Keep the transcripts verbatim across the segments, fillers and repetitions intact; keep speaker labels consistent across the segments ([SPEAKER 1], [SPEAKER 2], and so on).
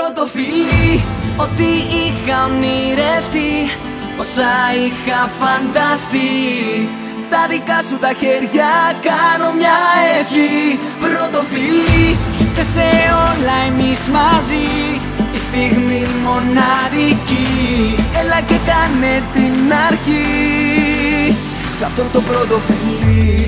[SPEAKER 1] Πρώτο φιλί, ό,τι είχα ονειρευτεί, όσα είχα φανταστεί, στα δικά σου τα χέρια κάνω μια ευχή. Πρώτο φιλί και σε όλα εμείς μαζί, η στιγμή μοναδική. Έλα και κάνε την αρχή σ' αυτό το πρώτο φιλί.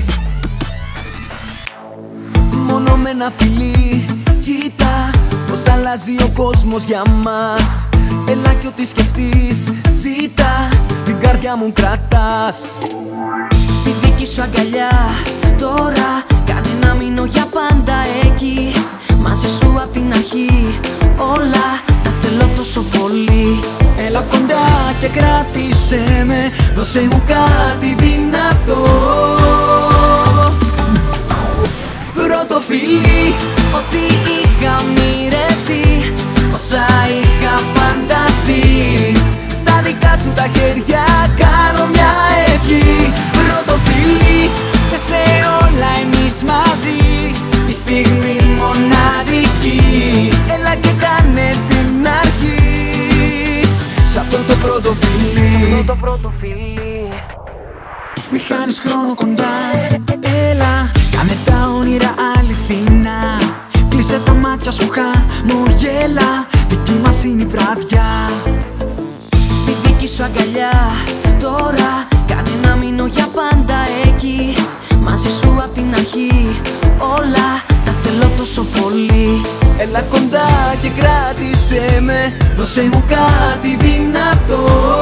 [SPEAKER 1] Μόνο με ένα φιλί, κοίτα πως αλλάζει ο κόσμος για μας. Έλα κι ό,τι σκεφτείς ζήτα, την καρδιά μου κρατάς. Στη δική σου αγκαλιά τώρα, κάνε να μείνω για πάντα εκεί. Μαζί σου απ' την αρχή όλα τα θέλω τόσο πολύ. Έλα κοντά και κράτησέ με, δώσε μου κάτι δυνατό. Πρώτο φιλί, ό,τι είχα ονειρευτεί, όσα είχα φανταστεί, στα δικά σου τα χέρια κάνω μια ευχή. Πρώτο φιλί και σε όλα εμείς μαζί, η στιγμή μοναδική. Έλα και κάνε την αρχή σ' αυτό το πρώτο φιλί. Το πρώτο φιλί. Μη χάνεις χρόνο κοντά, έλα κάνε τα όνειρα αληθινά. Κλείσε τα μάτια σου, χαμογέλα, δική μας είναι η βραδιά. Στη δική σου αγκαλιά τώρα, κάνε να μείνω για πάντα εκεί. Μαζί σου απ' την αρχή όλα τα θέλω τόσο πολύ. Έλα κοντά και κράτησέ με, δώσε μου κάτι δυνατό.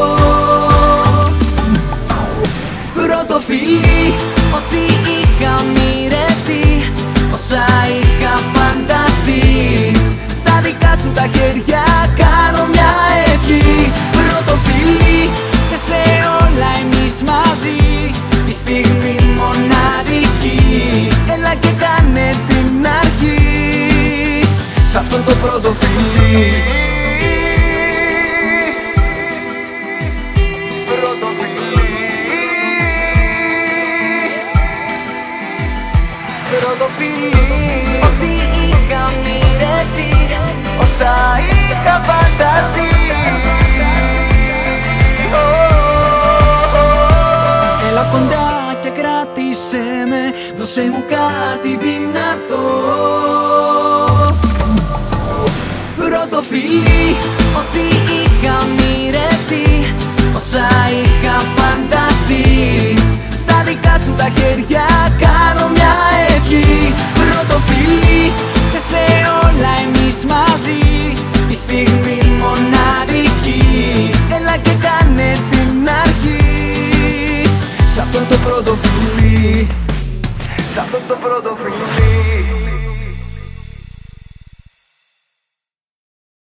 [SPEAKER 1] Πρώτο φιλί, ό,τι είχα ονειρευτεί, όσα είχα φανταστεί, στα δικά σου τα χέρια κάνω μια ευχή. Πρώτο φιλί και σε όλα εμείς μαζί, η στιγμή μοναδική. Έλα και κάνε την αρχή σ' αυτό το πρώτο φιλί. Πρώτο φιλί. Πρώτο φιλί, ό,τι είχα ονειρευτεί, όσα είχα φανταστεί. Έλα κοντά και κράτησέ με, δώσε μου κάτι δυνατό. Πρώτο φιλί, ό,τι είχα ονειρευτεί, όσα είχα φανταστεί, στα δικά σου τα χέρια κάνω μια ευχή. Πρώτο φιλί και σε όλα εμείς μαζί, η στιγμή μοναδική. Έλα και κάνε την αρχή σ' αυτό το πρώτο φιλί. Σ' αυτό το πρώτο φιλί.